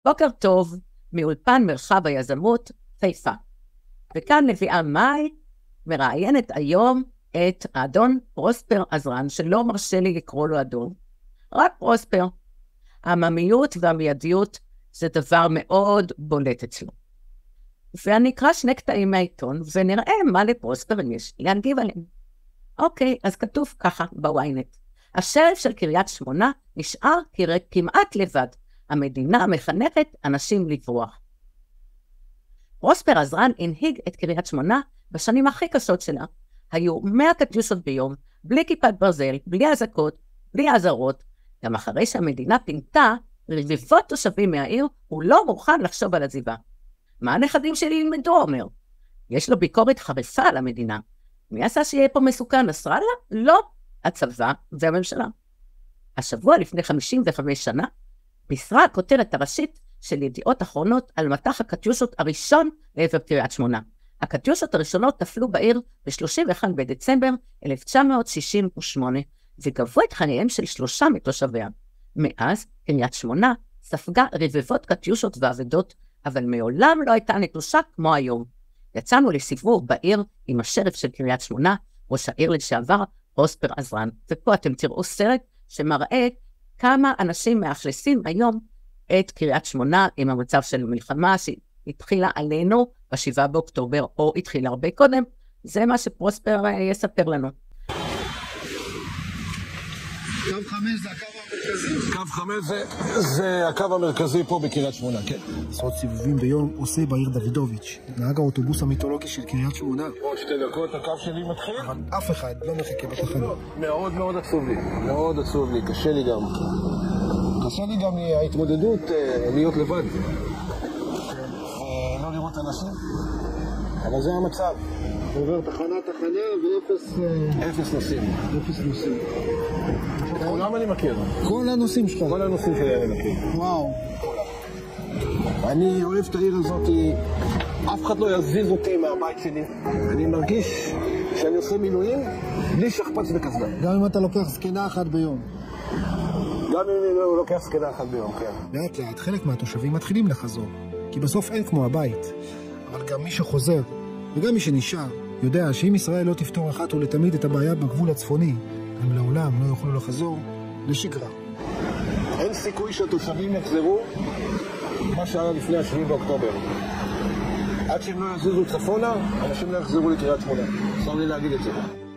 בוקר טוב, מאולפן מרחב היזמות, חיפה. וכאן לביאה מאי מראיינת היום את האדון פרוספר עזרן, שלא מרשה לי לקרוא לו אדון, רק פרוספר. העממיות והמיידיות זה דבר מאוד בולט אצלו. ואני אקרא שני קטעים מהעיתון, ונראה מה לפרוספר יש להגיב עליהם. אוקיי, אז כתוב ככה בוויינט. השריף של קריית שמונה נשאר כמעט לבד. המדינה מחנכת אנשים לברוח. פרוספר עזרן הנהיג את קריית שמונה בשנים הכי קשות שלה. היו 100 קטיושות ביום, בלי כיפת ברזל, בלי אזעקות, בלי אזהרות. גם אחרי שהמדינה פינתה רבבות תושבים מהעיר, הוא לא מוכן לחשוב על עזיבה. מה הנכדים שלי ילמדו, אומר? יש לו ביקורת חריפה על המדינה. מי עשה שיהיה פה מסוכן, נסראללה? לא, הצבא והממשלה. השבוע לפני 55 שנה, בישרה הכותרת הראשית של ידיעות אחרונות על מטח הקטיושות הראשון לעבר קריית שמונה. הקטיושות הראשונות נפלו בעיר ב-31 בדצמבר 1968, וגבו את חייהם של 3 מתושביה. מאז קריית שמונה ספגה רבבות קטיושות ואבדות, אבל מעולם לא הייתה נטושה כמו היום. יצאנו לסיבוב בעיר עם השריף של קריית שמונה, ראש העיר לשעבר פרוספר עזרן, ופה אתם תראו סרט שמראה כמה אנשים מאכלסים היום את קריית שמונה עם המצב של מלחמה שהתחילה עלינו ב7 באוקטובר, או התחילה הרבה קודם. זה מה שפרוספר יספר לנו. קו 5 זה הקו המרכזי? קו 5 זה הקו המרכזי פה בקריית שמונה, כן. עשרות סיבובים ביום עושה בעיר דוידוביץ', נהג האוטובוס המיתולוגי של קריית שמונה. עוד 2 דקות הקו שלי מתחיל. אבל אף אחד לא מחכה בתחנה. מאוד מאוד עצוב לי, מאוד עצוב לי, קשה לי גם. קשה לי גם ההתמודדות להיות לבד. לא לראות אנשים, אבל זה המצב. עובר תחנה ואפס נוסעים. אפס נוסעים. כולם אני מכיר. כל הנושאים שלך. כל הנושאים שלי אני מכיר. וואו. אני אוהב את העיר הזאת, אף אחד לא יזיז אותי מהבית שלי. אני מרגיש שאני עושה מילואים בלי שכפ"ץ וקסדה. גם אם אתה לוקח סקינה אחת ביום. גם אם אני לא לוקח סקינה אחת ביום, כן. לאט לאט חלק מהתושבים מתחילים לחזור, כי בסוף אין כמו הבית. אבל גם מי שחוזר, וגם מי שנשאר, יודע שאם ישראל לא תפתור אחת ולתמיד את הבעיה בגבול הצפוני, הם לעולם לא יוכלו לחזור לשגרה. אין סיכוי שהתושבים יחזרו מה שהיה לפני 7 באוקטובר. עד שהם לא יזוזו צפונה, אנשים לא יחזרו לקריית שמונה. צר לי להגיד את זה.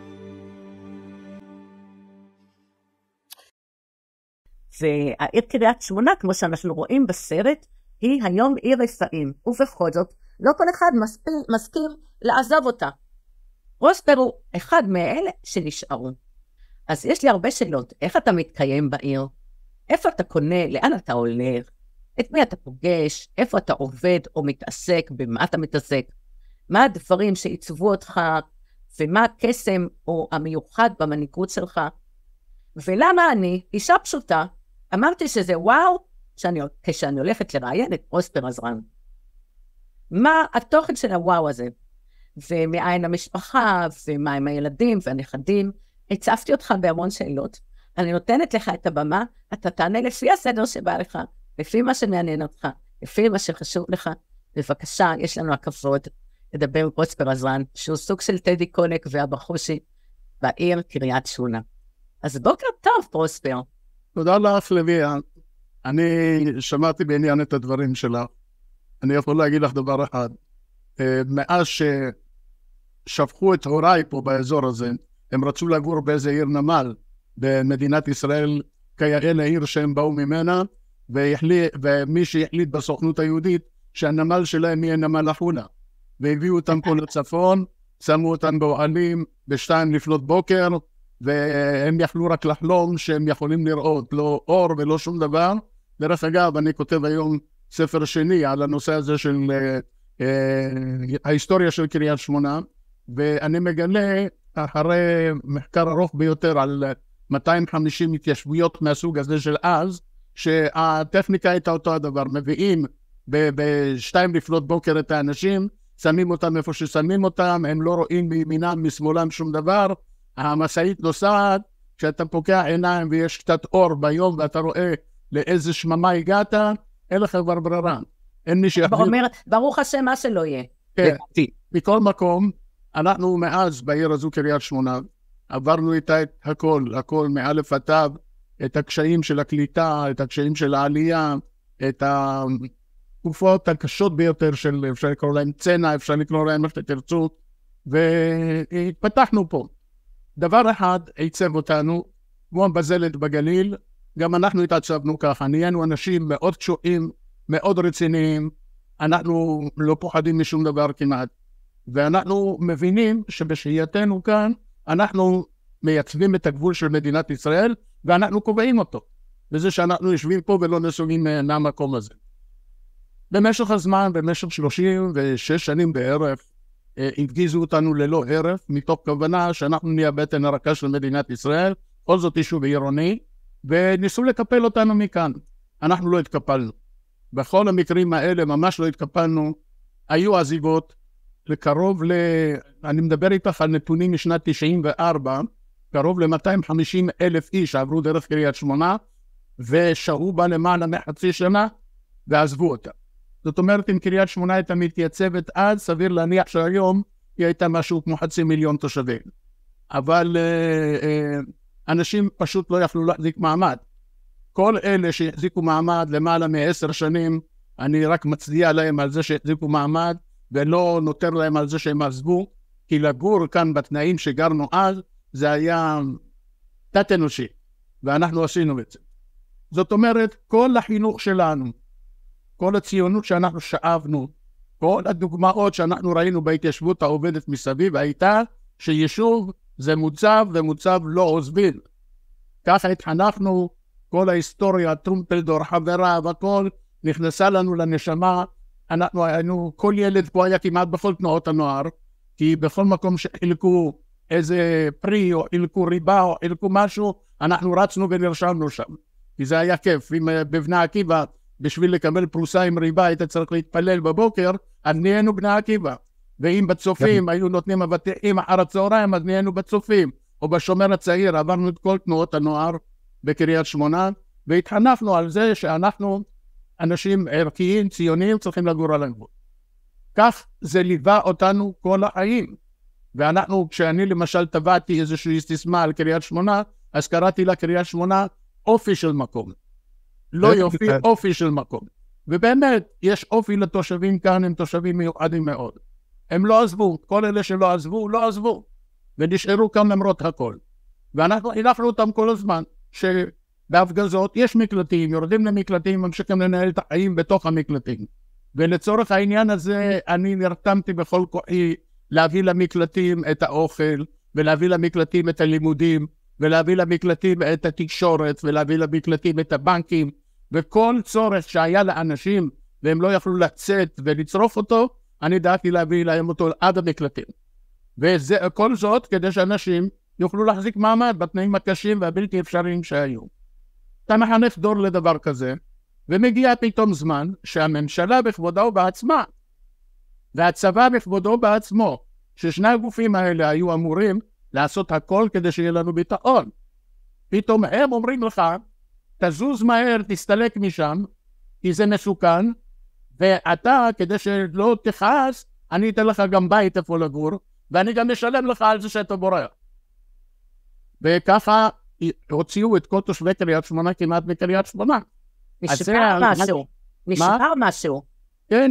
והעיר קריית שמונה, כמו שאנחנו רואים בסרט, היא היום עיר רפאים, ובכל זאת, לא כל אחד מסכים לעזוב אותה. פרוספר הוא אחד מאלה שנשארו. אז יש לי הרבה שאלות. איך אתה מתקיים בעיר? איפה אתה קונה? לאן אתה הולך? את מי אתה פוגש? איפה אתה עובד או מתעסק? במה אתה מתעסק? מה הדברים שעיצבו אותך? ומה הקסם או המיוחד במנהיגות שלך? ולמה אני, אישה פשוטה, אמרתי שזה וואו, כשאני הולכת לראיין את פרוספר עזרן. מה התוכן של הוואו הזה? ומאין המשפחה, ומה עם הילדים והנכדים? הצפתי אותך בהמון שאלות. אני נותנת לך את הבמה, אתה תענה לפי הסדר שבא לך, לפי מה שמעניין אותך, לפי מה שחשוב לך. בבקשה, יש לנו הכבוד לדבר עם פרוספר עזרן, שהוא סוג של טדי קולק והבחושי בעיר קריית שמונה. אז בוקר טוב, פרוספר. תודה לך, לביאה. אני שמעתי בעניין את הדברים שלך. אני יכול להגיד לך דבר אחד. מאז ששפכו את הוריי פה באזור הזה, הם רצו לגור באיזה עיר נמל במדינת ישראל, כיאה לעיר שהם באו ממנה, ומי שהחליט בסוכנות היהודית שהנמל שלהם יהיה נמל החולה. והביאו אותם פה לצפון, שמו אותם באוהלים ב2 לפנות בוקר, והם יכלו רק לחלום שהם יכולים לראות, לא אור ולא שום דבר. דרך אגב, אני כותב היום ספר שני על הנושא הזה של ההיסטוריה של קריית שמונה, ואני מגלה אחרי מחקר ארוך ביותר על 250 התיישבויות מהסוג הזה של אז, שהטכניקה הייתה אותו הדבר. מביאים ב2 לפנות בוקר את האנשים, שמים אותם איפה ששמים אותם, הם לא רואים מימינם משמאלם שום דבר, המשאית נוסעת, כשאתה פוקח עיניים ויש קצת אור ביום ואתה רואה לאיזה שממה הגעת, אין לך כבר ברירה. אין מי שיחזיר. אומר, ברוך השם מה שלא יהיה. כן, מכל מקום, אנחנו מאז בעיר הזו קריית שמונה, עברנו איתה את הכל מאלף עד תו, את הקשיים של הקליטה, את הקשיים של העלייה, את התקופות הקשות ביותר של, אפשר לקרוא להם צנע, אפשר לקרוא להם מה שתרצו, והתפתחנו פה. דבר אחד עיצב אותנו, כמו בזלת בגליל, גם אנחנו התעצבנו ככה, נהיינו אנשים מאוד קשורים, מאוד רציניים, אנחנו לא פוחדים משום דבר כמעט, ואנחנו מבינים שבשהייתנו כאן, אנחנו מייצבים את הגבול של מדינת ישראל, ואנחנו קובעים אותו, בזה שאנחנו יושבים פה ולא נסוגים מהמקום הזה. במשך הזמן, במשך 36 שנים בערך, הפגיזו אותנו ללא הרף, מתוך כוונה שאנחנו נהיה בטן הרכה של מדינת ישראל, כל זאת יישוב עירוני, וניסו לקפל אותנו מכאן. אנחנו לא התקפלנו. בכל המקרים האלה ממש לא התקפלנו, היו עזיבות, אני מדבר איתך על נתונים משנת 94, קרוב ל-250,000 איש עברו דרך קריית שמונה, ושהו בה למעלה מחצי שנה, ועזבו אותה. זאת אומרת, אם קריית שמונה הייתה מתייצבת עד, סביר להניח שהיום היא הייתה משהו כמו 500,000 תושבים. אבל אנשים פשוט לא יכלו להחזיק מעמד. כל אלה שהחזיקו מעמד למעלה מ10 שנים, אני רק מצדיע להם על זה שהחזיקו מעמד, ולא נותר להם על זה שהם עזבו, כי לגור כאן בתנאים שגרנו אז, זה היה תת אנושי, ואנחנו עשינו את זה. זאת אומרת, כל החינוך שלנו, כל הציונות שאנחנו שאבנו, כל הדוגמאות שאנחנו ראינו בהתיישבות העובדת מסביב, הייתה שיישוב זה מוצב ומוצב לא עוזבים. ככה התחנכנו, כל ההיסטוריה, טרומפלדור, חברה וכל, נכנסה לנו לנשמה. אנחנו היינו, כל ילד פה היה כמעט בכל תנועות הנוער, כי בכל מקום שחילקו איזה פרי או חילקו ריבה או חילקו משהו, אנחנו רצנו ונרשמנו שם. כי זה היה כיף. אם בבני עקיבא, בשביל לקבל פרוסה עם ריבה, היית צריך להתפלל בבוקר, אז נהיינו בני עקיבא. ואם בצופים היו נותנים אבטיחים אחר הצהריים, אז נהיינו בצופים. או בשומר הצעיר, עברנו את כל תנועות הנוער בקריית שמונה, והתחנכנו על זה שאנחנו אנשים ערכיים, ציוניים, צריכים לגור על הגבול. כך זה ליווה אותנו כל החיים. ואנחנו, כשאני למשל טבעתי איזושהי סיסמה על קריית שמונה, אז קראתי לה קריית שמונה אופי של מקום. לא יופי, אופי של מקום. ובאמת, יש אופי לתושבים כאן, הם תושבים מיוחדים מאוד. הם לא עזבו, כל אלה שלא עזבו, לא עזבו. ונשארו כאן למרות הכל. ואנחנו הנחנו אותם כל הזמן, שבהפגזות יש מקלטים, יורדים למקלטים, ממשיכים לנהל את החיים בתוך המקלטים. ולצורך העניין הזה, אני נרתמתי בכל כוחי להביא למקלטים את האוכל, ולהביא למקלטים את הלימודים, ולהביא למקלטים את התקשורת, ולהביא למקלטים את הבנקים, וכל צורך שהיה לאנשים, והם לא יכלו לצאת ולצרוף אותו, אני דאגתי להביא להם אותו עד המקלטים. וכל זאת כדי שאנשים יוכלו להחזיק מעמד בתנאים הקשים והבלתי אפשריים שהיו. אתה מחנך דור לדבר כזה, ומגיע פתאום זמן שהממשלה בכבודה ובעצמה, והצבא בכבודו ובעצמו, ששני הגופים האלה היו אמורים לעשות הכל כדי שיהיה לנו ביטחון. פתאום הם אומרים לך, תזוז מהר, תסתלק משם, כי זה מסוכן, ואתה, כדי שלא תכעס, אני אתן לך גם בית איפה לגור, ואני גם משלם לך על זה שאתה בורח. וככה הוציאו את כל תושבי קריית שמונה כמעט בקריית שמונה. נשבר משהו. נשבר משהו. כן,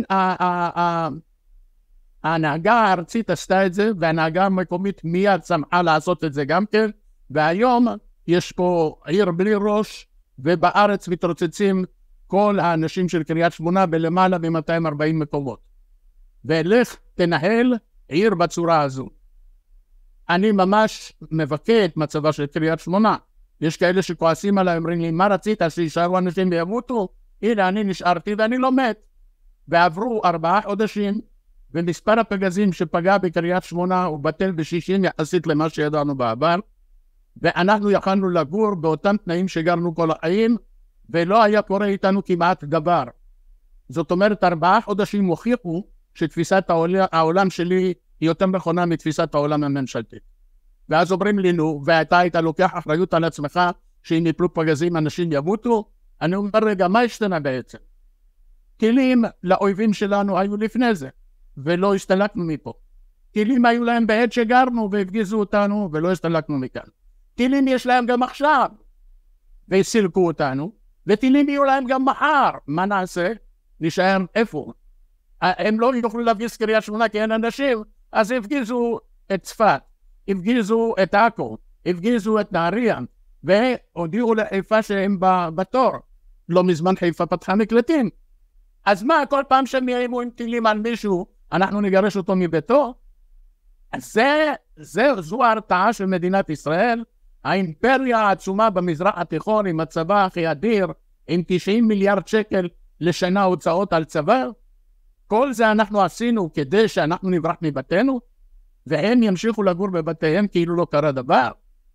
ההנהגה הארצית עשתה את זה, וההנהגה המקומית מיד שמחה לעשות את זה גם כן, והיום יש פה עיר בלי ראש, ובארץ מתרוצצים כל האנשים של קריית שמונה בלמעלה מ-240 מקומות. ולך תנהל עיר בצורה הזו. אני ממש מבכה את מצבה של קריית שמונה. יש כאלה שכועסים עליי, אומרים לי, מה רצית? שישארו אנשים וימותו? הנה, אני נשארתי ואני לא מת. ועברו 4 חודשים, ומספר הפגזים שפגע בקריית שמונה הוא בטל ב-60 יחסית למה שידענו בעבר, ואנחנו יכולנו לגור באותם תנאים שגרנו כל החיים, ולא היה קורה איתנו כמעט דבר. זאת אומרת, 4 חודשים הוכיחו שתפיסת העולם שלי היא יותר נכונה מתפיסת העולם הממשלתית. ואז אומרים לי, נו, ואתה היית לוקח אחריות על עצמך, שאם יפלו פגזים אנשים ימותו? אני אומר, רגע, מה השתנה בעצם? טילים לאויבים שלנו היו לפני זה, ולא השתלקנו מפה. טילים היו להם בעת שגרנו והפגיזו אותנו, ולא השתלקנו מכאן. טילים יש להם גם עכשיו, והסילקו אותנו, וטילים יהיו להם גם מחר. מה נעשה? נשאר איפה? הם לא יוכלו להפגיז קריית שמונה כי אין אנשים, אז הפגיזו את צפת, הפגיזו את עכו, הפגיזו את נהריה, והודיעו לחיפה שהם בתור. לא מזמן חיפה פתחה מקלטים. אז מה, כל פעם שהם ירימו עם טילים על מישהו, אנחנו נגרש אותו מביתו? אז זו ההרתעה של מדינת ישראל, האימפריה העצומה במזרח התיכון עם הצבא הכי אדיר, עם 90 מיליארד שקל לשנה הוצאות על צבא. כל זה אנחנו עשינו כדי שאנחנו נברח מבתינו, והם ימשיכו לגור בבתיהם כאילו לא קרה דבר.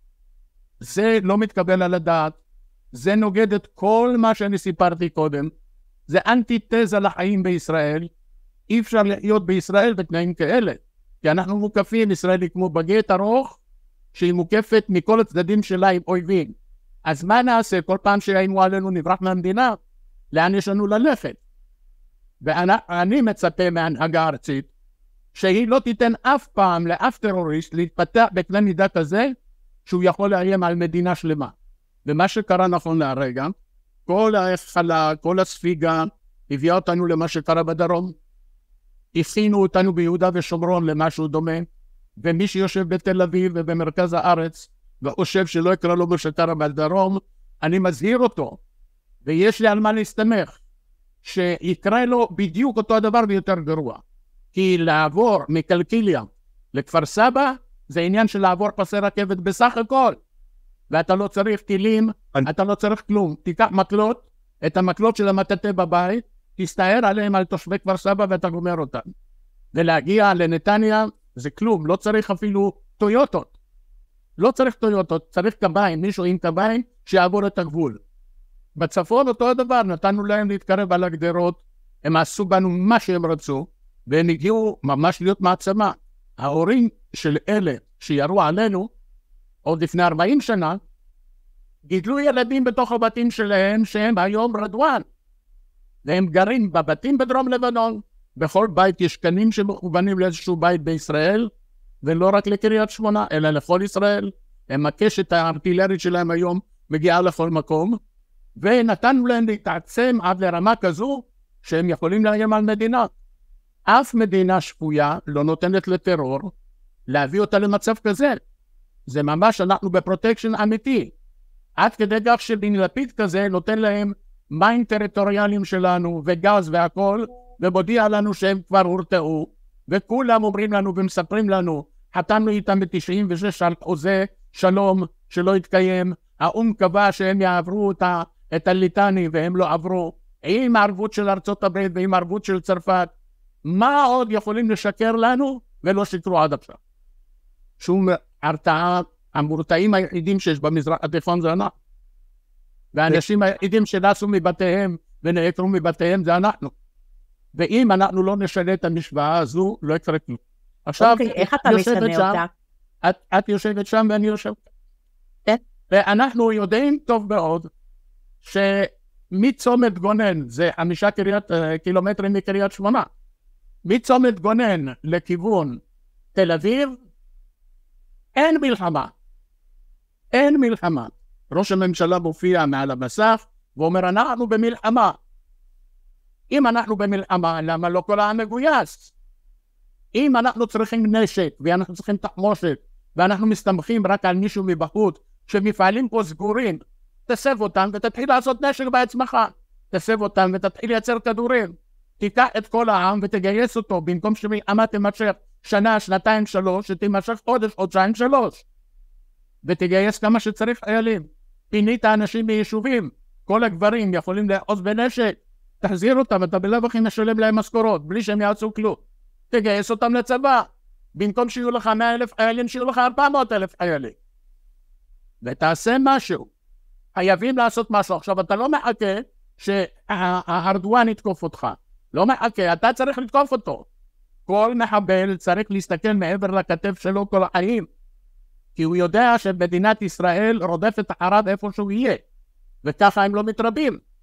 זה לא מתקבל על הדעת, זה נוגד את כל מה שאני סיפרתי קודם, זה אנטיתזה לחיים בישראל. אי אפשר לחיות בישראל בתנאים כאלה, כי אנחנו מוקפים, ישראל היא כמו בגט ארוך, שהיא מוקפת מכל הצדדים שלה עם אויבים. אז מה נעשה? כל פעם שהיינו עלינו נברח מהמדינה, לאן יש לנו ללכת? ואני מצפה מהנהגה הארצית, שהיא לא תיתן אף פעם לאף טרוריסט להתפתח בקנה מידה כזה, שהוא יכול לאיים על מדינה שלמה. ומה שקרה נכון להרגע, כל ההפחלה, כל הספיגה, הביאה אותנו למה שקרה בדרום. הכינו אותנו ביהודה ושומרון למשהו דומה, ומי שיושב בתל אביב ובמרכז הארץ, וחושב שלא יקרה לו מה שקרה בדרום, אני מזהיר אותו, ויש לי על מה להסתמך, שיקרה לו בדיוק אותו הדבר ויותר גרוע. כי לעבור מקלקיליה לכפר סבא, זה עניין של לעבור פסי רכבת בסך הכל. ואתה לא צריך טילים, אתה לא צריך כלום. תיקח מקלות, את המקלות של המטאטא בבית, תסתער עליהם על תושבי כפר סבא ואתה גומר אותם. ולהגיע לנתניה זה כלום, לא צריך אפילו טויוטות. לא צריך טויוטות, צריך קביים, מישהו עם קביים שיעבור את הגבול. בצפון אותו הדבר, נתנו להם להתקרב על הגדרות, הם עשו בנו מה שהם רצו, והם הגיעו ממש להיות מעצמה. ההורים של אלה שירו עלינו, עוד לפני 40 שנה, גידלו ילדים בתוך הבתים שלהם שהם היום רדואן. והם גרים בבתים בדרום לבנון. בכל בית יש קנים שמכוונים לאיזשהו בית בישראל, ולא רק לקריית שמונה, אלא לכל ישראל. הם הקשת הארטילרית שלהם היום מגיעה לכל מקום, ונתנו להם להתעצם עד לרמה כזו שהם יכולים לאיים על מדינה. אף מדינה שפויה לא נותנת לטרור להביא אותה למצב כזה. זה ממש, אנחנו בפרוטקשן אמיתי. עד כדי כך שבן לפיד כזה נותן להם מים טריטוריאליים שלנו וגז והכל, ומודיע לנו שהם כבר הורתעו, וכולם אומרים לנו ומספרים לנו, חתמנו איתם ב-96 על חוזה שלום שלא התקיים, האום קבע שהם יעברו את הליטני והם לא עברו, עם הערבות של ארצות הברית ועם הערבות של צרפת. מה עוד יכולים לשקר לנו ולא שיקרו עד עכשיו? שום הרתעה, המורתעים היחידים שיש במזרח התיכון זה אנחנו. והאנשים היחידים שנסו מבתיהם ונעקרו מבתיהם זה אנחנו. ואם אנחנו לא נשנה את המשוואה הזו, לא יקרה כלום. עכשיו, איך אתה משנה אותה? את יושבת שם ואני יושב. ואנחנו יודעים טוב מאוד שמצומת גונן, זה 5 קילומטרים מקריית שמונה, מצומת גונן לכיוון תל אביב, אין מלחמה. אין מלחמה. ראש הממשלה מופיע מעל המסך ואומר, אנחנו במלחמה. אם אנחנו במלחמה, למה לא כל העם מגויס? אם אנחנו צריכים נשק ואנחנו צריכים תחמושת ואנחנו מסתמכים רק על מישהו מבחוץ, שמפעלים פה סגורים, תסב אותם ותתחיל לעשות נשק בעצמך. תסב אותם ותתחיל לייצר כדורים. תיקח את כל העם ותגייס אותו, במקום שמלחמה תימשך שנה, שנתיים, 3, שתימשך חודש, חודשיים, 3. ותגייס כמה שצריך חיילים. פינית אנשים מיישובים, כל הגברים יכולים לאחוז בנשק, תחזיר אותם, אתה בלב הכי משלם להם משכורות, בלי שהם יעשו כלום. תגייס אותם לצבא, במקום שיהיו לך 100,000 חיילים, שיהיו לך 400,000 חיילים. ותעשה משהו. חייבים לעשות משהו. עכשיו, אתה לא מחכה שהארדואן יתקוף אותך. לא מחכה, אתה צריך לתקוף אותו. כל מחבל צריך להסתכל מעבר לכתף שלו כל החיים. כי הוא יודע שמדינת ישראל רודפת אחריו איפה שהוא יהיה. וככה הם לא מתרבים.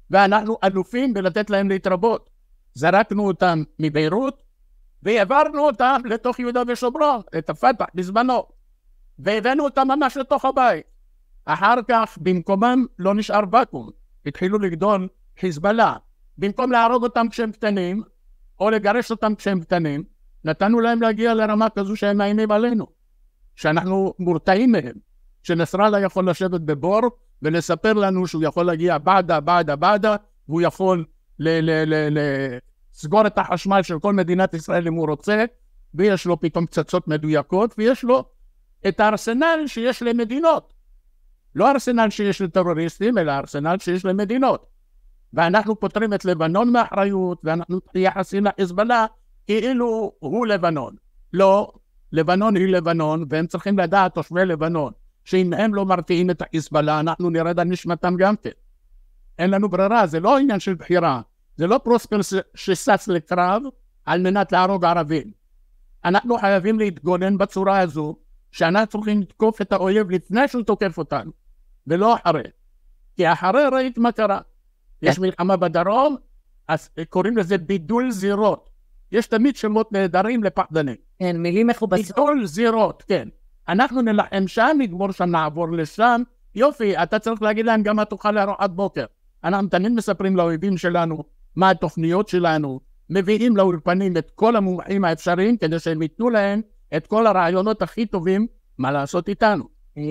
ואנחנו אלופים בלתת להם להתרבות. זרקנו אותם מביירות, והעברנו אותם לתוך יהודה ושומרון, את הפתח בזמנו, והבאנו אותם ממש לתוך הבית. אחר כך במקומם לא נשאר ואקום, התחילו לגדול חיזבאללה. במקום להרוג אותם כשהם קטנים, או לגרש אותם כשהם קטנים, נתנו להם להגיע לרמה כזו שהם מאיימים עלינו, שאנחנו מורתעים מהם, שנסראללה יכול לשבת בבור ולספר לנו שהוא יכול להגיע בעדה, והוא יכול לסגור את החשמל של כל מדינת ישראל אם הוא רוצה, ויש לו פתאום פצצות מדויקות, ויש לו את הארסנל שיש למדינות. לא ארסנל שיש לטרוריסטים, אלא ארסנל שיש למדינות. ואנחנו פותרים את לבנון מאחריות, ואנחנו יחסים לחיזבאללה כאילו הוא לבנון. לא, לבנון היא לבנון, והם צריכים לדעת, תושבי לבנון, שאם הם לא מרתיעים את החיזבאללה, אנחנו נרד על נשמתם גם כן. אין לנו ברירה, זה לא עניין של בחירה. זה לא פרוספר שסץ לקרב על מנת להרוג ערבים. אנחנו חייבים להתגונן בצורה הזו, שאנחנו צריכים לתקוף את האויב לפני שהוא תוקף אותנו, ולא אחרי. כי אחרי ראית מה קרה. יש מלחמה בדרום, אז קוראים לזה בידול זירות. יש תמיד שמות נהדרים לפחדנים. כן, מילים מכובסות. בידול זירות, כן. אנחנו נלחם שם, נגמור שם, נעבור לשם. יופי, אתה צריך להגיד להם גם מה תאכל לארוחת בוקר. אנחנו תמיד מספרים לאויבים שלנו מה התוכניות שלנו, מביאים לאולפנים את כל המומחים האפשריים, כדי שהם ייתנו להם את כל הרעיונות הכי טובים, מה לעשות איתנו.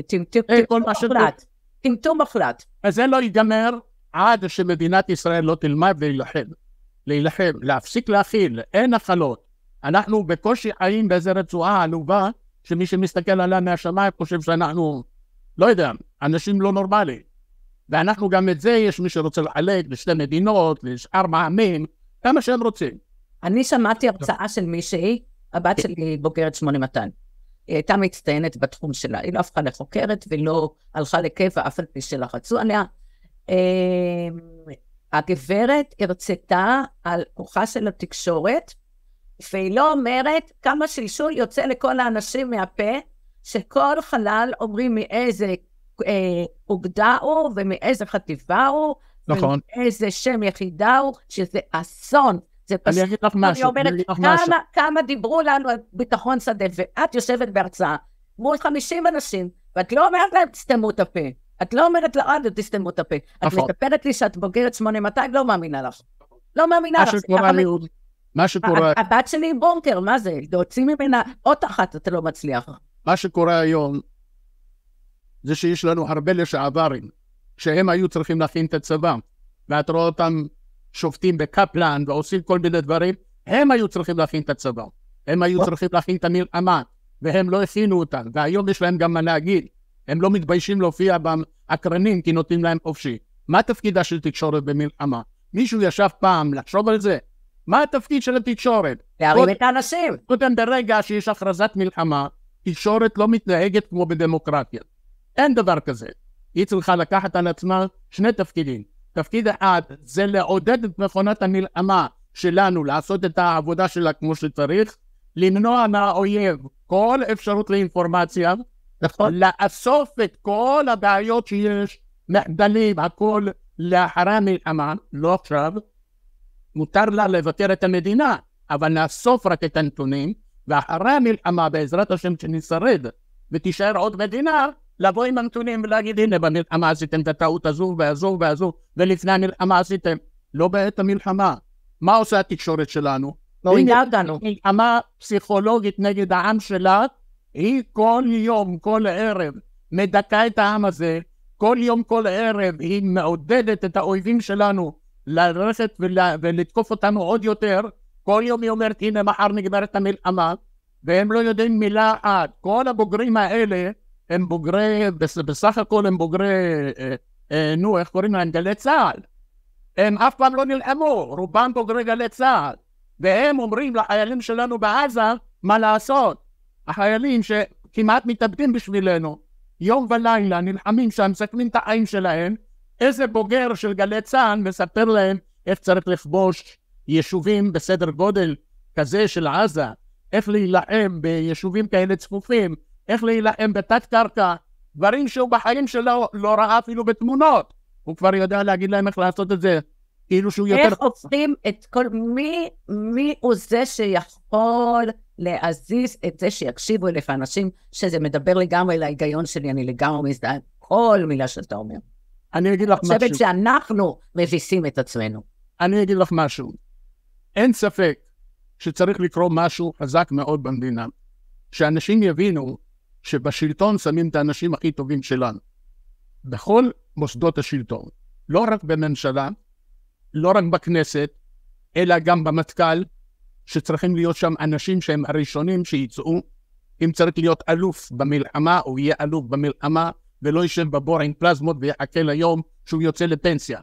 טמטום מוחלט. אז זה לא ייגמר עד שמדינת ישראל לא תלמד להילחם, להפסיק להכיל, אין החלות. אנחנו בקושי חיים באיזה רצועה עלובה, שמי שמסתכל עליה מהשמיים חושב שאנחנו, לא יודע, אנשים לא נורמליים. ואנחנו גם את זה, יש מי שרוצה לחלק לשתי מדינות, לשאר מעמים, כמה שהם רוצים. אני שמעתי הרצאה של מישהי, הבת שלי בוגרת 8200. היא הייתה מצטיינת בתחום שלה, היא לא הפכה לחוקרת ולא הלכה לקבע, אף על פי שלחצו עליה. הגברת הרצתה על כוחה של התקשורת, והיא לא אומרת כמה שלשול יוצא לכל האנשים מהפה, שכל חלל אומרים מאיזה אוגדה הוא, ומאיזה חטיבה הוא, נכון. ומאיזה שם יחידה הוא, שזה אסון. זה פשוט, אני אגיד לך משהו. אני אומרת, כמה דיברו לנו על ביטחון שדה, ואת יושבת בהרצאה, מול 50 אנשים, ואת לא אומרת להם, תסתמו את הפה. את לא אומרת לעד, תסתמו את הפה. את מספרת לי שאת בוגרת 8200, לא מאמינה לך. לא מאמינה לך. מה שקורה... הבת שלי עם בונקר, מה זה? להוציא ממנה אות אחת, אתה לא מצליח. מה שקורה היום, זה שיש לנו הרבה לשעברים, שהם היו צריכים להכין את הצבא, ואת רואה אותם שופטים בקפלן, ועושים כל מיני דברים, הם היו צריכים להכין את הצבא. הם היו צריכים להכין את המלחמה, והם לא הכינו אותם, והיום יש להם גם מה להגיד. הם לא מתביישים להופיע באקרנים, כי נותנים להם חופשי. מה תפקידה של תקשורת במלחמה? מישהו ישב פעם לחשוב על זה? מה התפקיד של התקשורת? להרים את האנשים. קודם ברגע שיש הכרזת מלחמה, תקשורת לא מתנהגת כמו בדמוקרטיה. אין דבר כזה. היא צריכה לקחת על עצמה שני תפקידים. תפקיד אחד זה לעודד את מכונת המלחמה שלנו, לעשות את העבודה שלה כמו שצריך, למנוע מהאויב כל אפשרות לאינפורמציה, לאסוף את כל הבעיות שיש, מחדלים, הכל לאחרי המלחמה, לא עכשיו, מותר לה לבקר את המדינה, אבל נאסוף רק את הנתונים, ואחרי המלחמה בעזרת השם שנשרד, ותישאר עוד מדינה, לבוא עם הנתונים ולהגיד, הנה במלחמה עשיתם את הטעות הזו והזו והזו, ולפני המלחמה עשיתם, לא בעת המלחמה. מה עושה התקשורת שלנו? מלחמה פסיכולוגית נגד העם שלה, היא כל יום, כל ערב, מדכא את העם הזה, כל יום, כל ערב, היא מעודדת את האויבים שלנו, ללכת ולתקוף אותנו עוד יותר, כל יום היא אומרת, הנה מחר נגמרת המלחמה, והם לא יודעים מילה אחת. כל הבוגרים האלה, הם בוגרי, בסך הכל הם בוגרי, איך קוראים להם? גלי צה"ל. הם אף פעם לא נלחמו, רובם בוגרי גלי צה"ל. והם אומרים לחיילים שלנו בעזה, מה לעשות? החיילים שכמעט מתאבדים בשבילנו, יום ולילה נלחמים שם, מסכנים את החיים שלהם, איזה בוגר של גלי צה"ל מספר להם איך צריך לכבוש יישובים בסדר גודל כזה של עזה, איך להילחם ביישובים כאלה צפופים, איך להילחם בתת קרקע, דברים שהוא בחיים שלו לא ראה אפילו בתמונות. הוא כבר יודע להגיד להם איך לעשות את זה, כאילו שהוא יותר... איך הופכים את כל... מי הוא זה שיכול להזיז את זה שיקשיבו אליך אנשים, שזה מדבר לגמרי להיגיון שלי, אני לגמרי מזדהה כל מילה שאתה אומר. אני אגיד לך משהו. אני חושבת שאנחנו מביסים את עצמנו. אני אגיד לך משהו. אין ספק שצריך לקרוא משהו חזק מאוד במדינה, שאנשים יבינו שבשלטון שמים את האנשים הכי טובים שלנו. בכל מוסדות השלטון. לא רק בממשלה, לא רק בכנסת, אלא גם במטכ"ל, שצריכים להיות שם אנשים שהם הראשונים שיצאו. אם צריך להיות אלוף במלחמה, הוא יהיה אלוף במלחמה, ולא יישב בבור עם פלזמות ויחכה ליום שהוא יוצא לפנסיה.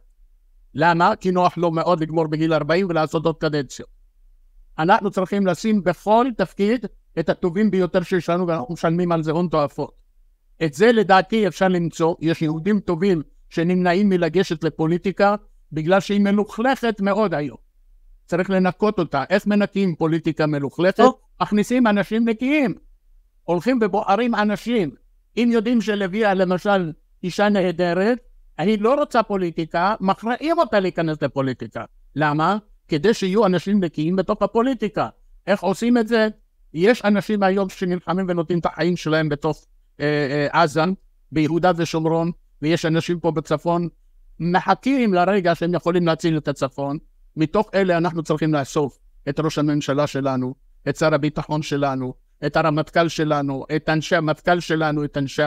למה? כי נוח לו מאוד לגמור בגיל 40 ולעשות עוד קדנציות. אנחנו צריכים לשים בכל תפקיד את הטובים ביותר שיש לנו, ואנחנו משלמים על זה הון תועפות. את זה לדעתי אפשר למצוא. יש יהודים טובים שנמנעים מלגשת לפוליטיקה, בגלל שהיא מלוכלכת מאוד היום. צריך לנקות אותה. איך מנקים פוליטיקה מלוכלכת? מכניסים אנשים נקיים. הולכים ובוערים אנשים. אם יודעים שלוויה למשל אישה נהדרת, אני לא רוצה פוליטיקה, מכרעים אותה להיכנס לפוליטיקה. למה? כדי שיהיו אנשים נקיים בתוך הפוליטיקה. איך עושים את זה? יש אנשים היום שנלחמים ונותנים את החיים שלהם בתוך עזה, ביהודה ושומרון, ויש אנשים פה בצפון, מחכים לרגע שהם יכולים להציל את הצפון. מתוך אלה אנחנו צריכים לאסוף את ראש הממשלה שלנו, את שר הביטחון שלנו, את הרמטכ"ל שלנו, את אנשי המטכ"ל שלנו, את אנשי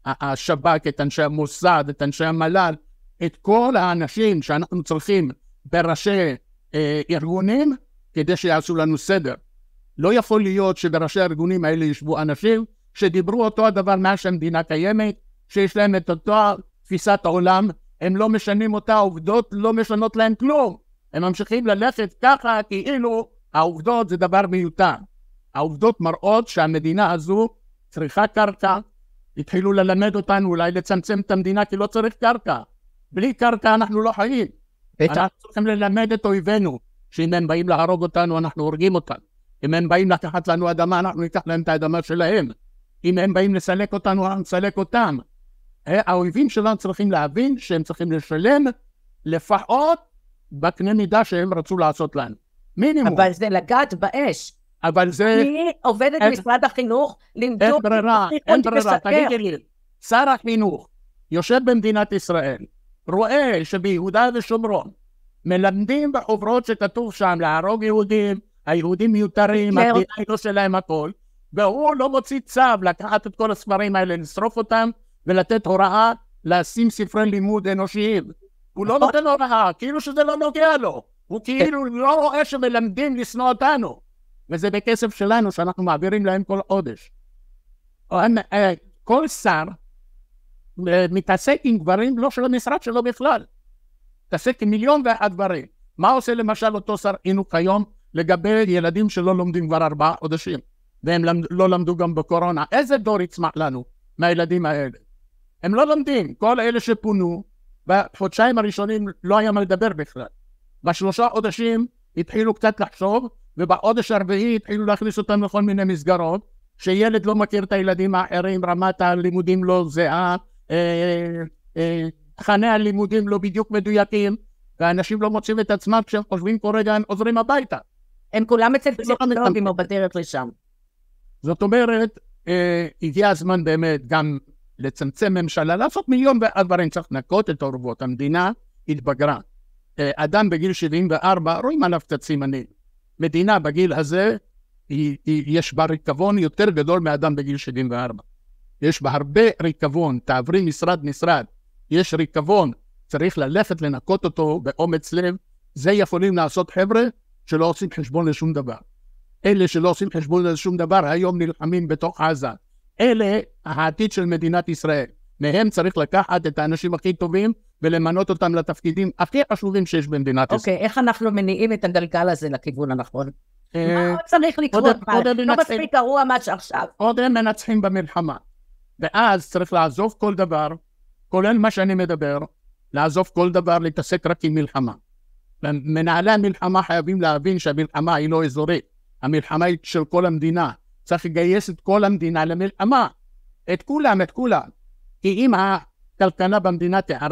השב"כ, את אנשי המוסד, את אנשי המל"ל, את כל האנשים שאנחנו צריכים בראשי ארגונים, כדי שיעשו לנו סדר. לא יכול להיות שבראשי הארגונים האלה ישבו אנשים שדיברו אותו הדבר מאז שהמדינה קיימת, שיש להם את אותה תפיסת העולם, הם לא משנים אותה, העובדות לא משנות להם כלום. הם ממשיכים ללכת ככה כאילו העובדות זה דבר מיותר. העובדות מראות שהמדינה הזו צריכה קרקע, התחילו ללמד אותנו אולי לצמצם את המדינה כי לא צריך קרקע. בלי קרקע אנחנו לא חיים. אנחנו צריכים ללמד את אויבינו, שאם הם באים להרוג אותנו אנחנו הורגים אותם. אם הם באים לקחת לנו אדמה אנחנו ניקח להם את האדמה שלהם. אם הם באים לסלק אותנו אנחנו נסלק אותם. האויבים שלנו צריכים להבין שהם צריכים לשלם לפחות בקנה מידה שהם רצו לעשות לנו. מינימום. אבל זה לגעת באש. אבל זה... אני עובדת במשרד החינוך, למדו... אין ברירה, תגידי לי. שר החינוך יושב במדינת ישראל, רואה שביהודה ושומרון מלמדים בחוברות שכתוב שם להרוג יהודים, היהודים מיותרים, המדינה לא שלהם הכל, והוא לא מוציא צו לקחת את כל הספרים האלה, לשרוף אותם ולתת הוראה לשים ספרי לימוד אנושיים. הוא לא נותן הוראה, כאילו שזה לא נוגע לו. הוא כאילו לא רואה שמלמדים לשנוא אותנו. וזה בכסף שלנו שאנחנו מעבירים להם כל חודש. כל שר מתעסק עם דברים לא של המשרד שלו בכלל. מתעסק עם מיליון ואחד דברים. מה עושה למשל אותו שר חינוך היום לגבי ילדים שלא לומדים כבר 4 חודשים, והם לא למדו גם בקורונה? איזה דור יצמח לנו מהילדים האלה? הם לא לומדים. כל אלה שפונו, בחודשיים הראשונים לא היה מה לדבר בכלל. ב3 חודשים התחילו קצת לחשוב, ובחודש הרביעי התחילו להכניס אותם לכל מיני מסגרות, שילד לא מכיר את הילדים האחרים, רמת הלימודים לא זהה, תכני הלימודים לא בדיוק מדויקים, ואנשים לא מוצאים את עצמם כשהם חושבים כל רגע הם עוזרים הביתה. הם כולם אצל פסיכולוגים או בדרך לשם. זאת אומרת, הגיע הזמן באמת גם לצמצם ממשלה, לעשות מיליון דברים, צריך לנקות את העורבות. המדינה התבגרה. אדם בגיל 74, רואים עליו קצת סימנים. מדינה בגיל הזה, יש בה ריקבון יותר גדול מאדם בגיל 74. יש בה הרבה ריקבון, תעברי משרד, יש ריקבון, צריך ללכת לנקות אותו באומץ לב. זה יכולים לעשות חבר'ה שלא עושים חשבון לשום דבר. אלה שלא עושים חשבון לשום דבר, היום נלחמים בתוך עזה. אלה העתיד של מדינת ישראל. מהם צריך לקחת את האנשים הכי טובים ולמנות אותם לתפקידים הכי חשובים שיש במדינת ישראל. אוקיי, איך אנחנו מניעים את הגלגל הזה לכיוון הנכון? מה צריך לקרות? לא מספיק גרוע מה שעכשיו. עוד הם מנצחים במלחמה. ואז צריך לעזוב כל דבר, כולל מה שאני מדבר, לעזוב כל דבר, להתעסק רק עם מלחמה. מנהלי המלחמה חייבים להבין שהמלחמה היא לא אזורית. המלחמה היא של כל המדינה. צריך לגייס את כל המדינה למלחמה. את כולם. כי אם הכלכלה במדינה תיהרס,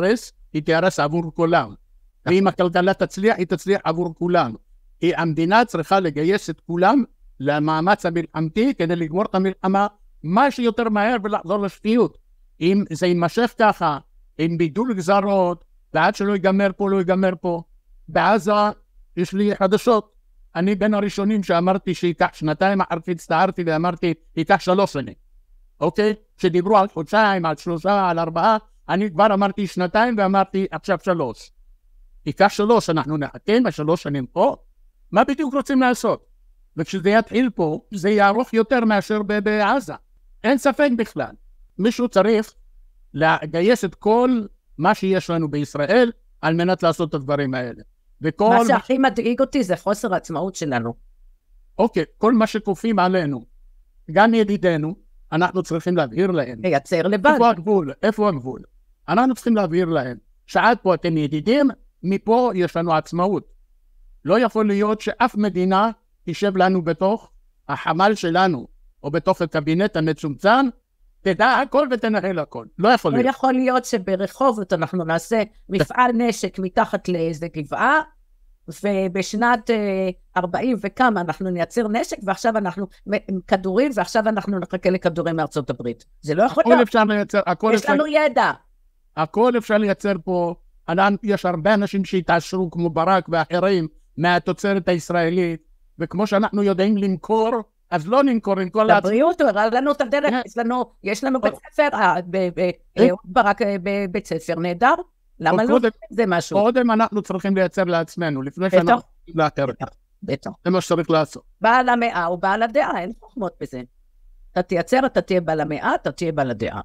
היא תיהרס עבור כולם. ואם הכלכלה תצליח, היא תצליח עבור כולם. המדינה צריכה לגייס את כולם למאמץ המלחמתי כדי לגמור את המלחמה מה שיותר מהר ולחזור לשפיות. אם זה יימשך ככה, עם בידול גזרות, ועד שלא ייגמר פה, לא ייגמר פה. בעזה יש לי חדשות. אני בין הראשונים שאמרתי שייקח 2 אחר כך הצטערתי ואמרתי, ייקח 3 שנים. אוקיי? שדיברו על 2 חודשים, על 3, על 4, אני כבר אמרתי 2 ואמרתי עכשיו 3. ייקח 3, אנחנו נחתן ב3 שנים פה. מה בדיוק רוצים לעשות? וכשזה יתחיל פה, זה יארוך יותר מאשר בעזה. אין ספק בכלל. מישהו צריך לגייס את כל מה שיש לנו בישראל על מנת לעשות את הדברים האלה. מה שהכי מדאיג אותי זה חוסר העצמאות שלנו. אוקיי, כל מה שכופים עלינו, גם ידידינו, אנחנו צריכים להבהיר להם. לייצר לבד. איפה הגבול? איפה הגבול? אנחנו צריכים להבהיר להם, שעד פה אתם ידידים, מפה יש לנו עצמאות. לא יכול להיות שאף מדינה תשב לנו בתוך החמ"ל שלנו, או בתוך הקבינט המצומצם, תדע הכל ותנהל הכל. לא יכול להיות. לא יכול להיות שברחובות אנחנו נעשה מפעל נשק מתחת לאיזה גבעה, ובשנת 40 וכמה אנחנו נייצר נשק, ועכשיו אנחנו כדורים, ועכשיו אנחנו נחכה לכדורים מארצות הברית. זה לא יכול להיות. אפשר לייצר, יש לנו ידע. הכל אפשר לייצר פה. יש הרבה אנשים שהתעשרו כמו ברק ואחרים מהתוצרת הישראלית, וכמו שאנחנו יודעים למכור, אז לא נמכור. לבריאות, הוא הראה לנו את הדרך, יש לנו בית ספר, ברק בית ספר נהדר, למה לא? זה משהו. קודם אנחנו צריכים לייצר לעצמנו, לפני שאנחנו לאתר. בטח. זה מה שצריך לעשות. בעל המאה הוא בעל הדעה, אין חוכמות בזה. אתה תייצר, אתה תהיה בעל המאה, אתה תהיה בעל הדעה.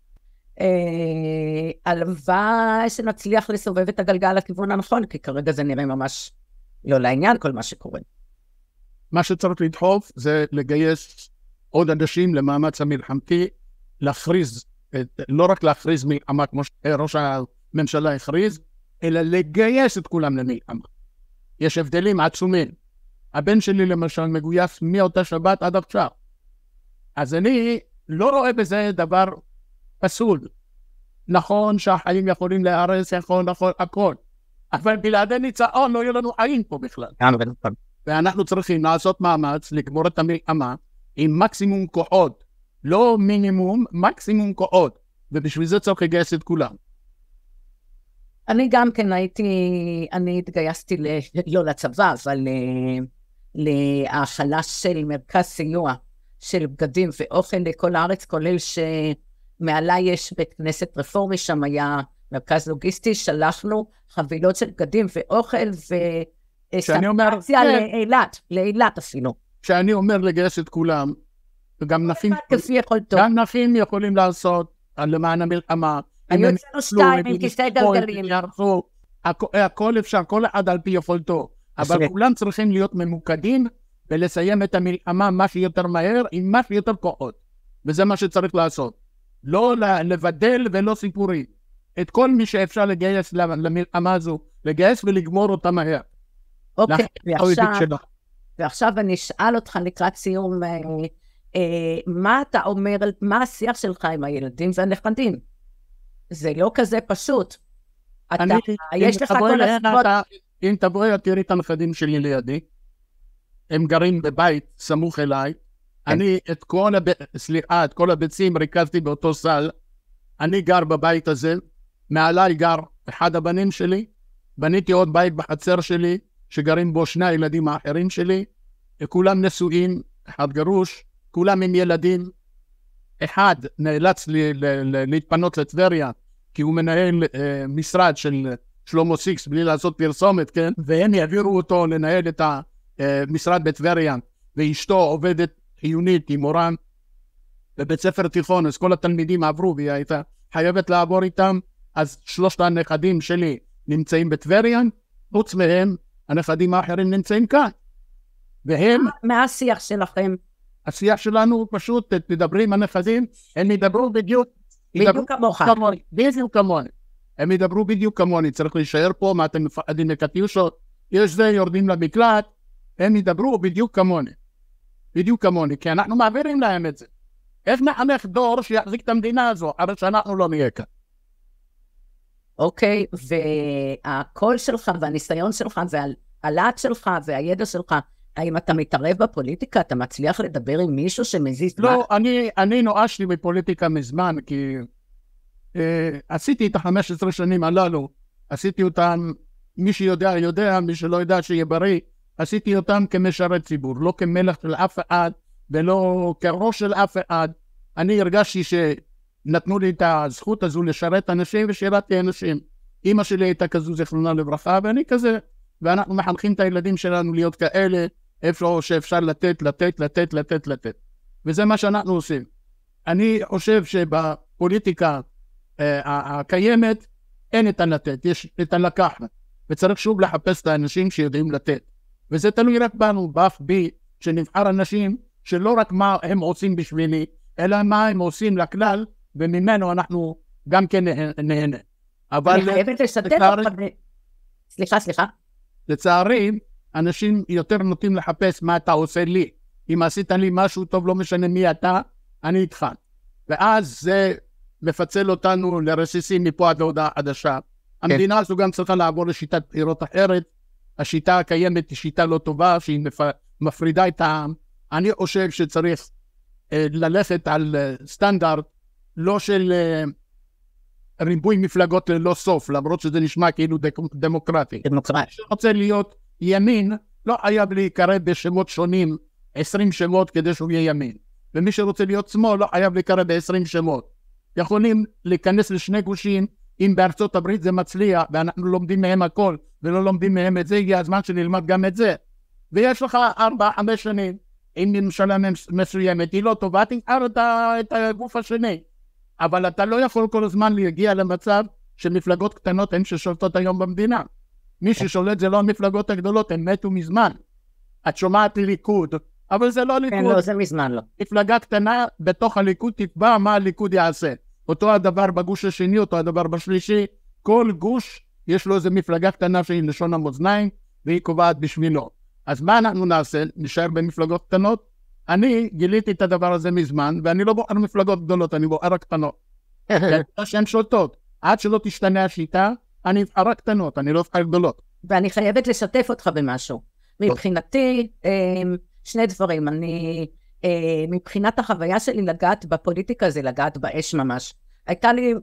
הלוואי שנצליח לסובב את הגלגל לכיוון הנכון, כי כרגע זה נראה ממש לא לעניין כל מה שקורה. מה שצריך לדחוף זה לגייס עוד אנשים למאמץ המלחמתי, להכריז, לא רק להכריז מלחמה כמו שראש הממשלה הכריז, אלא לגייס את כולם למלחמה. יש הבדלים עצומים. הבן שלי למשל מגויס מאותה שבת עד עכשיו. אז אני לא רואה בזה דבר פסול. נכון שהחיים יכולים להיהרס, נכון, הכל. אבל בלעדי ניצחון לא יהיו לנו חיים פה בכלל. ואנחנו צריכים לעשות מאמץ לגמור את המלחמה עם מקסימום כוחות, לא מינימום, מקסימום כוחות, ובשביל זה צריך לגייס את כולם. אני גם כן אני התגייסתי לא לצבא, אבל להאכלה של מרכז סיוע של בגדים ואוכל לכל הארץ, כולל שמעלה יש בית כנסת רפורמי, שם היה מרכז לוגיסטי, שלחנו חבילות של בגדים ואוכל וסטנציה לאילת אפילו. כשאני אומר לגייס את כולם, וגם נכים יכולים לעשות למען המלחמה, היו אצלנו 2 עם כיסא גלגלים. הכל אפשר, כל אחד על פי יכולתו, אבל כולם צריכים להיות ממוקדים ולסיים את המלחמה מה שיותר מהר עם מה שיותר כוחות, וזה מה שצריך לעשות. לא לבדל ולא סיפורי. את כל מי שאפשר לגייס למלחמה הזו, לגייס ולגמור אותה מהר. אוקיי, ועכשיו אני אשאל אותך לקראת סיום, מה אתה אומר, מה השיח שלך עם הילדים והנכדים? זה לא כזה פשוט. יש לך כל הסיבות. אם תבואי, תראי את הנכדים שלי לידי, הם גרים בבית סמוך אליי, אני את כל הביצים ריכזתי באותו סל, אני גר בבית הזה, מעליי גר אחד הבנים שלי, בניתי עוד בית בחצר שלי, שגרים בו 2 הילדים האחרים שלי, כולם נשואים, אחד גרוש, כולם עם ילדים, אחד נאלץ להתפנות לטבריה, כי הוא מנהל משרד של שלמה סיקס, בלי לעשות פרסומת, כן? והם יעבירו אותו לנהל את המשרד בטבריה, ואשתו עובדת חיונית עם מורן, בבית ספר תיכון, אז כל התלמידים עברו, והיא הייתה חייבת לעבור איתם, אז 3 הנכדים שלי נמצאים בטבריה, חוץ מהם, הנכדים האחרים נמצאים כאן. והם... מה השיח שלכם? השיח שלנו פשוט, תדברים הנכדים, הם ידברו בדיוק כמוך. בדיוק כמוני. הם ידברו בדיוק כמוני, צריך להישאר פה, מה אתם מפחדים לקטיושות, יש זה, יורדים למקלט, הם ידברו בדיוק כמוני. בדיוק כמוני, כי אנחנו מעבירים להם את זה. איך נחנך דור שיחזיק את המדינה הזו, אבל שאנחנו לא נהיה כאן. אוקיי? והקול שלך והניסיון שלך והלהט שלך והידע שלך, האם אתה מתערב בפוליטיקה? אתה מצליח לדבר עם מישהו שמזיז? לא, אני נואשתי בפוליטיקה מזמן, כי עשיתי את ה-15 שנים הללו, עשיתי אותם, מי שיודע יודע, מי שלא יודע שיהיה בריא, עשיתי אותם כמשרת ציבור, לא כמלך של אף אחד, ולא כראש של אף אחד. אני הרגשתי שנתנו לי את הזכות הזו לשרת אנשים, ושירתתי אנשים. אמא שלי הייתה כזו זכרונה לברכה, ואני כזה, ואנחנו מחנכים את הילדים שלנו להיות כאלה, איפה שאפשר לתת. וזה מה שאנחנו עושים. אני חושב שבפוליטיקה הקיימת, אין את הלתת, יש את הלקחת. וצריך שוב לחפש את האנשים שיודעים לתת. וזה תלוי רק בנו, באף בי, שנבחר אנשים שלא רק מה הם עושים בשבילי, אלא מה הם עושים לכלל, וממנו אנחנו גם כן נהנה. אבל אני חייבת לשתף אותך. סליחה. לצערי, אנשים יותר נוטים לחפש מה אתה עושה לי. אם עשית לי משהו טוב, לא משנה מי אתה, אני איתך. ואז זה מפצל אותנו לרסיסים מפה עד להודעה חדשה. המדינה הזו גם צריכה לעבור לשיטת בחירות אחרת. השיטה הקיימת היא שיטה לא טובה, שהיא מפרידה את העם. אני חושב שצריך ללכת על סטנדרט, לא של ריבוי מפלגות ללא סוף, למרות שזה נשמע כאילו דמוקרטי. מי שרוצה להיות ימין, לא חייב להיקרא בשמות שונים, 20 שמות כדי שהוא יהיה ימין. ומי שרוצה להיות שמאל, לא חייב להיקרא ב-20 שמות. יכולים להיכנס לשני גושים, אם בארצות הברית זה מצליח, ואנחנו לומדים מהם הכל, ולא לומדים מהם את זה, הגיע הזמן שנלמד גם את זה. ויש לך 4-5 שנים, אם ממשלה מסוימת היא לא טובה, תנער את הגוף השני. אבל אתה לא יכול כל הזמן להגיע למצב שמפלגות קטנות הן ששולטות היום במדינה. מי ששולט זה לא המפלגות הגדולות, הן מתו מזמן. את שומעת ליכוד, אבל זה לא ליכוד. כן, לא, זה מזמן לא. מפלגה קטנה בתוך הליכוד תקבע מה הליכוד יעשה. אותו הדבר בגוש השני, אותו הדבר בשלישי. כל גוש יש לו איזו מפלגה קטנה שהיא לשון המאזניים, והיא קובעת בשבילו. אז מה אנחנו נעשה? נשאר במפלגות קטנות? אני גיליתי את הדבר הזה מזמן, ואני לא בוחר מפלגות גדולות, אני בוחר קטנות. שהן שולטות. עד שלא תשתנה השיטה, אני בוחר קטנות, אני לא בוחר גדולות. ואני חייבת לשתף אותך במשהו. מבחינתי, שני דברים. מבחינת החוויה שלי לגעת בפוליטיקה, זה לגעת באש ממש. הייתה לי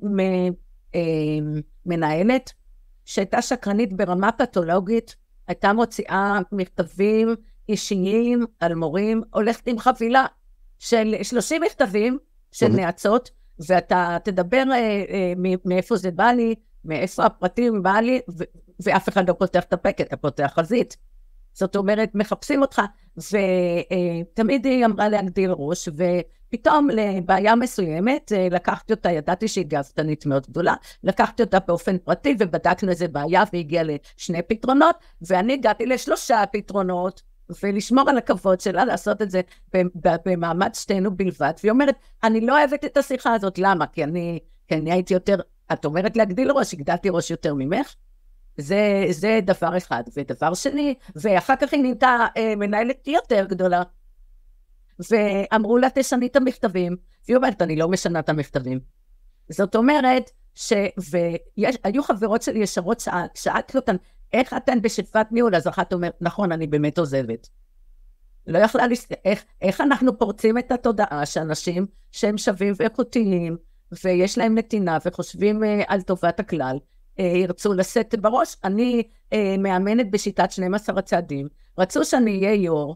מנהלת שהייתה שקרנית ברמה פתולוגית, הייתה מוציאה מכתבים אישיים על מורים, הולכת עם חבילה של 30 מכתבים של נאצות, ואתה תדבר מאיפה זה בא לי, מאיפה הפרטים בא לי, ואף אחד לא פותח את הפקט, אתה פותח חזית. זאת אומרת, מחפשים אותך, ותמיד היא אמרה להגדיל ראש, ופתאום לבעיה מסוימת, לקחתי אותה, ידעתי שהיא גזענית מאוד גדולה, לקחתי אותה באופן פרטי, ובדקנו איזה בעיה, והגיעה לשני פתרונות, ואני הגעתי ל3 פתרונות, ולשמור על הכבוד שלה, לעשות את זה במעמד שתינו בלבד, והיא אומרת, אני לא אוהבת את השיחה הזאת, למה? כי אני הייתי יותר, את אומרת להגדיל ראש, הגדלתי ראש יותר ממך, זה דבר אחד. ודבר שני, ואחר כך היא נהייתה מנהלת יותר גדולה, ואמרו לה תשני את המכתבים, והיא אומרת, אני לא משנה את המכתבים. זאת אומרת, והיו חברות שלי ישרות, שאלתי אותן, איך אתן בשפת ניהול? אז אחת אומרת, נכון, אני באמת עוזבת. לא יכלה איך אנחנו פורצים את התודעה שאנשים שהם שווים ואיכותיים, ויש להם נתינה וחושבים על טובת הכלל, ירצו לשאת בראש. אני מאמנת בשיטת 12 הצעדים, רצו שאני אהיה יור,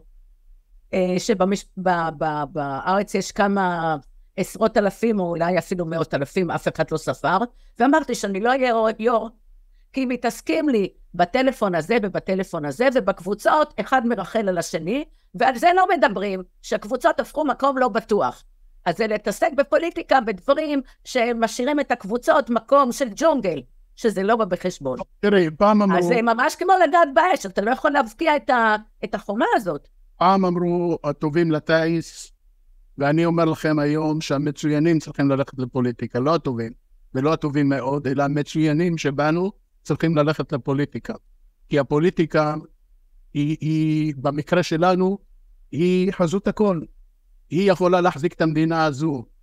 שבארץ יש כמה עשרות אלפים, או אולי אפילו 100,000, אף אחד לא ספר, ואמרתי שאני לא אהיה יור, כי מתעסקים לי בטלפון הזה ובטלפון הזה, ובקבוצות אחד מרחל על השני, ועל זה לא מדברים, שהקבוצות הפכו מקום לא בטוח. אז זה להתעסק בפוליטיקה, בדברים שמשאירים את הקבוצות מקום של ג'ונגל, שזה לא בא בחשבון. תראי, פעם אמרו... אז זה ממש כמו לגעת באש, אתה לא יכול להבקיע את החומה הזאת. פעם אמרו, הטובים לטייס, ואני אומר לכם היום שהמצוינים צריכים ללכת לפוליטיקה, לא הטובים, ולא הטובים מאוד, אלא המצוינים שבנו צריכים ללכת לפוליטיקה. כי הפוליטיקה היא במקרה שלנו, היא חזות הכל. היא יכולה להחזיק את המדינה הזו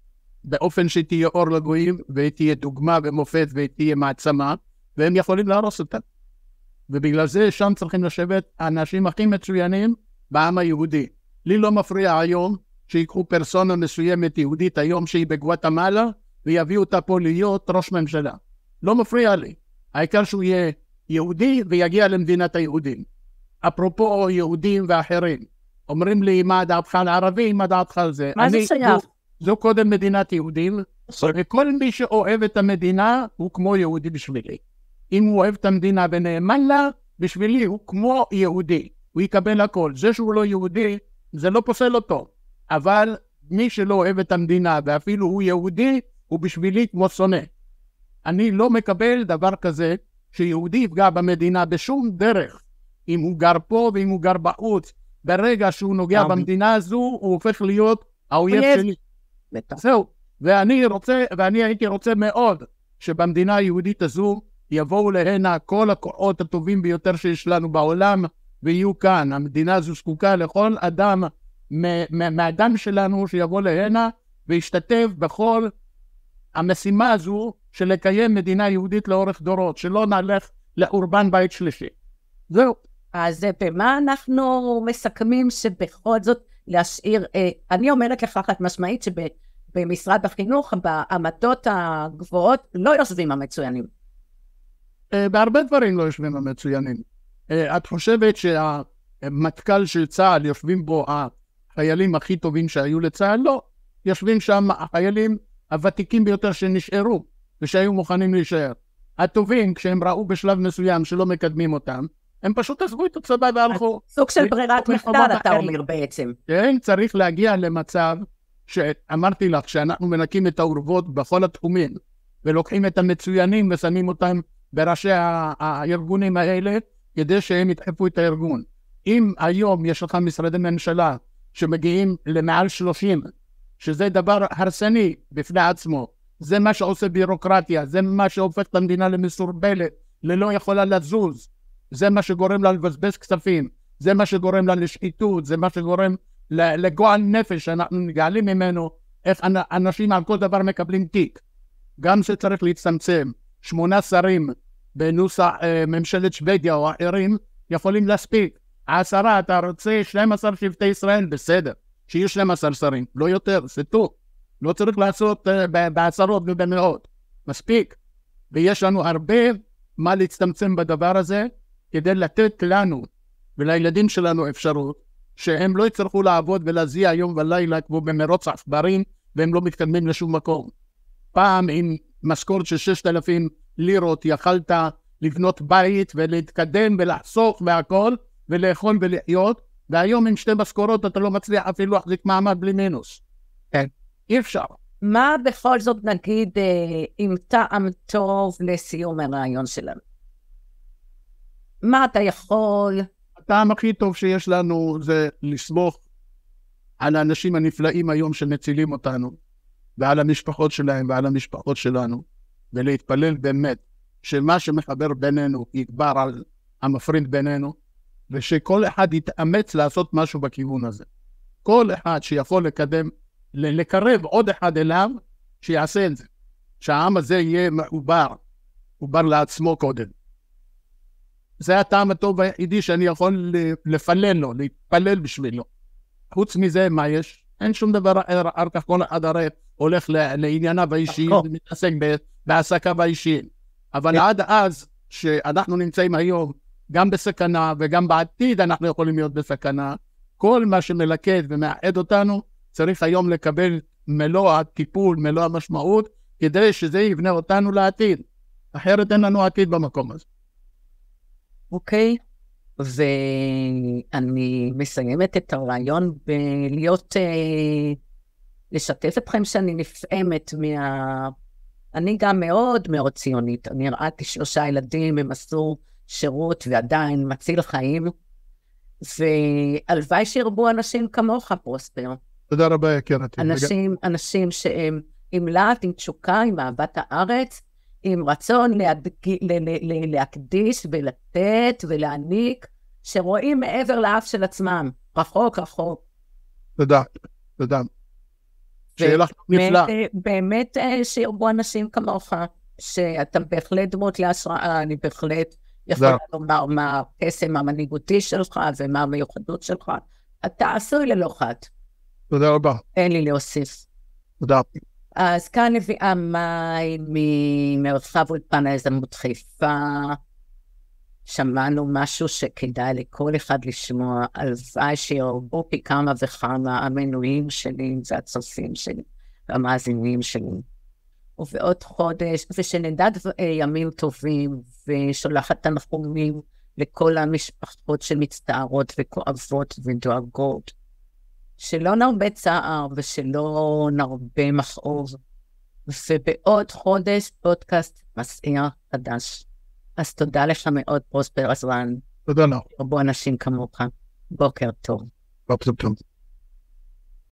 באופן שתהיה אור לגויים, ותהיה דוגמה ומופת, ותהיה מעצמה, והם יכולים להרוס אותה. ובגלל זה שם צריכים לשבת האנשים הכי מצוינים בעם היהודי. לי לא מפריע היום שיקחו פרסונה מסוימת יהודית היום שהיא בגואטמלה, ויביאו אותה פה להיות ראש ממשלה. לא מפריע לי. העיקר שהוא יהיה יהודי ויגיע למדינת היהודים. אפרופו יהודים ואחרים, אומרים לי מה דעתך על ערבי, מה דעתך על זה. מה זה שייך? זו קודם מדינת יהודים, וכל מי שאוהב את המדינה הוא כמו יהודי בשבילי. אם הוא אוהב את המדינה ונאמן לה, בשבילי הוא כמו יהודי. הוא יקבל הכל. זה שהוא לא יהודי, זה לא פוסל אותו. אבל מי שלא אוהב את המדינה, ואפילו הוא יהודי, הוא בשבילי כמו שונא. אני לא מקבל דבר כזה, שיהודי יפגע במדינה בשום דרך. אם הוא גר פה ואם הוא גר בחוץ. ברגע שהוא נוגע במדינה הזו, הוא הופך להיות האויב שלי. זהו. ואני הייתי רוצה מאוד, שבמדינה היהודית הזו, יבואו להנה כל הכוחות הטובים ביותר שיש לנו בעולם, ויהיו כאן. המדינה הזו זקוקה לכל אדם מהאדם שלנו שיבוא להנה, וישתתף בכל המשימה הזו של לקיים מדינה יהודית לאורך דורות, שלא נלך לחורבן בית שלישי. זהו. אז במה אנחנו מסכמים שבכל זאת להשאיר, אני אומרת לך חד משמעית שבמשרד החינוך, בעמדות הגבוהות, לא יושבים המצוינים. בהרבה דברים לא יושבים המצוינים. את חושבת שהמטכ"ל של צה"ל יושבים בו החיילים הכי טובים שהיו לצה"ל? לא. יושבים שם החיילים הוותיקים ביותר שנשארו ושהיו מוכנים להישאר. הטובים, כשהם ראו בשלב מסוים שלא מקדמים אותם, הם פשוט עזבו את הצבא והלכו. סוג של ברירת מחדל, אתה אומר בעצם. כן, צריך להגיע למצב שאמרתי לך, שאנחנו מנקים את האורוות בכל התחומים, ולוקחים את המצוינים ושמים אותם בראשי הארגונים האלה, כדי שהם ידחפו את הארגון. אם היום יש לך משרדי ממשלה שמגיעים למעל 30, שזה דבר הרסני בפני עצמו, זה מה שעושה בירוקרטיה, זה מה שהופך את המדינה למסורבלת, ללא יכולה לזוז, זה מה שגורם לה לבזבז כספים, זה מה שגורם לה לשחיתות, זה מה שגורם לגועל נפש שאנחנו נגעלים ממנו, איך אנשים על כל דבר מקבלים תיק. גם שצריך להצטמצם, 8 שרים בנוסח ממשלת שוודיה או אחרים יכולים להספיק. 10, אתה רוצה 12 שבטי ישראל, בסדר, שיהיו 12 שרים, לא יותר, זה טוב. לא צריך לעשות בעשרות ובמאות, מספיק. ויש לנו הרבה מה להצטמצם בדבר הזה, כדי לתת לנו ולילדים שלנו אפשרות, שהם לא יצטרכו לעבוד ולהזיע יום ולילה כמו במרוץ עכברים, והם לא מתקדמים לשום מקום. פעם עם משכורת של 6,000 לירות יכלת לבנות בית ולהתקדם ולחסוך והכל, ולאכול ולחיות, והיום עם 2 משכורות אתה לא מצליח אפילו להחזיק מעמד בלי מינוס. כן. אי אפשר. מה בכל זאת נגיד עם טעם טוב לסיום הרעיון שלנו? מה אתה יכול? הטעם הכי טוב שיש לנו זה לסמוך על האנשים הנפלאים היום שמצילים אותנו, ועל המשפחות שלהם ועל המשפחות שלנו, ולהתפלל באמת שמה שמחבר בינינו יגבר על המפריד בינינו, ושכל אחד יתאמץ לעשות משהו בכיוון הזה. כל אחד שיכול לקרב עוד אחד אליו, שיעשה את זה. שהעם הזה יהיה מחובר לעצמו קודם. זה הטעם הטוב היחידי שאני יכול לפלל לו, להתפלל בשבילו. חוץ מזה, מה יש? אין שום דבר אחר, אחר כך כל אחד הרי הולך לענייניו האישיים, ומתעסק בעסקיו האישיים. אבל עד אז, שאנחנו נמצאים היום, גם בסכנה וגם בעתיד אנחנו יכולים להיות בסכנה, כל מה שמלכד ומאחד אותנו, צריך היום לקבל מלוא הטיפול, מלוא המשמעות, כדי שזה יבנה אותנו לעתיד. אחרת אין לנו עתיד במקום הזה. אוקיי, ואני מסיימת את הרעיון בלהיות, לשתף אתכם שאני נפעמת אני גם מאוד מאוד ציונית. אני ראיתי 3 ילדים, הם עשו שירות ועדיין מציל חיים, והלוואי שירבו אנשים כמוך, פרוספר. תודה רבה, יקירתי. אנשים שהם עם להט, עם תשוקה, עם אהבת הארץ, עם רצון להקדיש ולתת ולהעניק, שרואים מעבר לאף של עצמם, רחוק רחוק. תודה, תודה. שיהיה לך נפלא. באמת שירבו אנשים כמוך, שאתה בהחלט דמות להשראה, אני בהחלט יכולה לומר מה הקסם המנהיגותי שלך ומה המיוחדות שלך. אתה עשוי ללא חד. תודה רבה. אין לי להוסיף. תודה. אז כאן נביאה מאי ממרחב אולפן היזמות חיפה. שמענו משהו שכדאי לכל אחד לשמוע, הלוואי שירבו פי כמה וכמה המנויים שלי והצופים שלי והמאזינים שלי. ובעוד חודש, ושנדע ימים טובים, ושולחת תנחומים לכל המשפחות שמצטערות וכואבות ודואגות. שלא נרבה צער ושלא נרבה מכאוב. ובעוד חודש פודקאסט מסעיר חדש. אז תודה לך מאוד, פרוספר עזרן. תודה לך. רבו אנשים כמוך. בוקר טוב. בוקר טוב.